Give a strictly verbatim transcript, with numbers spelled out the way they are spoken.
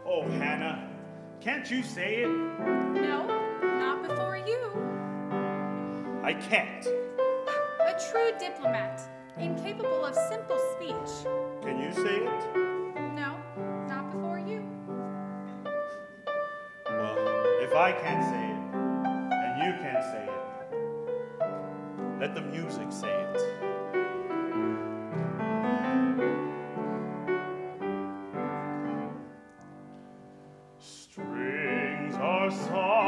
Oh, Hannah, can't you say it? No, not before you. I can't. A true diplomat, incapable of simple speech. Can you say it? No, not before you. Well, if I can't say it, and you can't say it, let the music say it. Strings are soft.